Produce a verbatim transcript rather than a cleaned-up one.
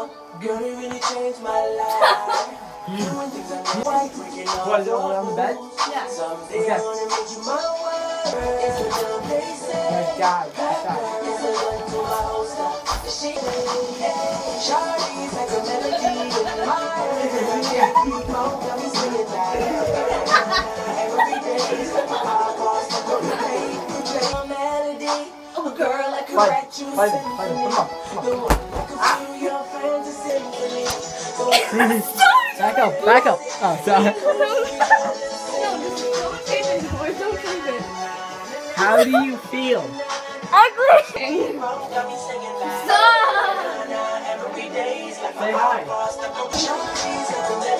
Girl, you really changed my life. Doing things I never like, breaking all What, is it on the bed? Yeah. Someday Okay. I wanna make you my wife. It's a little basic. Good guy, good guy. It's a gun to my holster. She, Shawty's like a melody in my head. Keep on, got me singing that. Every day is like a podcast. I'm gonna play, play my melody. A girl that can Fight, write you a fight, symphony. fight, come on, come The on. one that can feel your fantasy symphony. Back up, back up. Oh, sorry. No, just don't change it anymore. Don't change it. How do you feel? Ugly! Stop! Every day is like Say a hi. podcast.